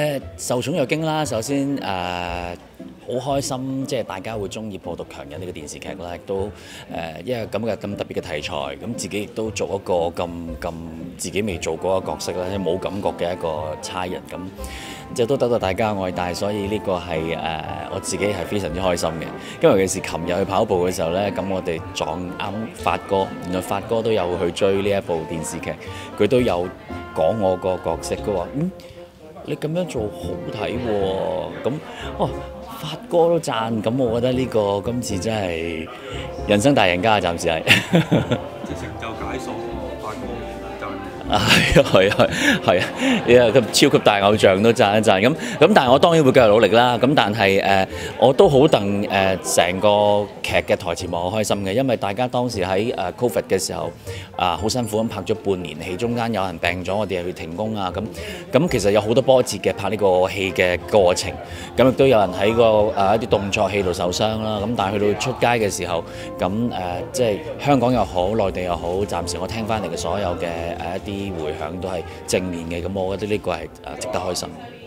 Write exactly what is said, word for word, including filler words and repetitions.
誒受寵若驚啦，首先誒好開心，即係大家會中意《破毒強人》呢個電視劇啦，亦都誒因為咁嘅咁特別嘅題材，咁自己亦都做一個咁咁自己未做過嘅角色啦，冇感覺嘅一個差人咁。即係都得到大家愛戴，所以呢個係誒、呃、我自己係非常之開心嘅。因為尤其是琴日去跑步嘅時候呢，咁我哋撞啱發哥，原來發哥都有去追呢一部電視劇，佢都有講我個角色，佢話嗯你咁樣做好睇喎，咁哦發哥都讚，咁我覺得呢個今次真係人生大贏家，暫時係。 即成就解鎖喎，發哥讚。 係啊係啊係啊！你啊咁超級大偶像都讚一讚咁咁，但係我當然會繼續努力啦。咁但係誒、呃，我都好戥誒成個劇嘅台前幕好開心嘅，因為大家當時喺誒 Covid 嘅時候啊，好、呃、辛苦咁拍咗半年戲，中間有人病咗，我哋又要停工啊咁咁，其實有好多波折嘅拍呢個戲嘅過程。咁亦都有人喺個誒、呃、一啲動作戲度受傷啦。咁但係去到出街嘅時候，咁誒、呃、即係香港又好，內地又好，暫時我聽翻嚟嘅所有嘅誒一啲回響都係正面嘅，咁我覺得呢個係誒值得開心。